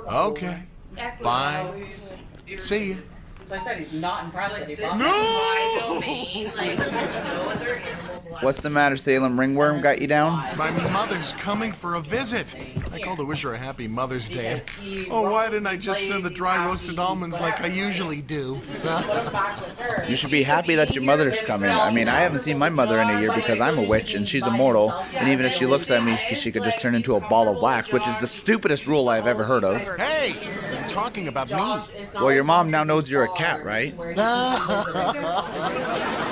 Okay. Fine. See you. So I said he's not impressed that he brought What's the matter, Salem? Ringworm got you down? My mother's coming for a visit. I called to wish her a happy Mother's Day. Oh, why didn't I just send the dry roasted almonds like I usually do? You should be happy that your mother's coming. I mean, I haven't seen my mother in a year because I'm a witch and she's immortal. And even if she looks at me, she could just turn into a ball of wax, which is the stupidest rule I've ever heard of. Hey, you're talking about me. Well, your mom now knows you're a cat, right?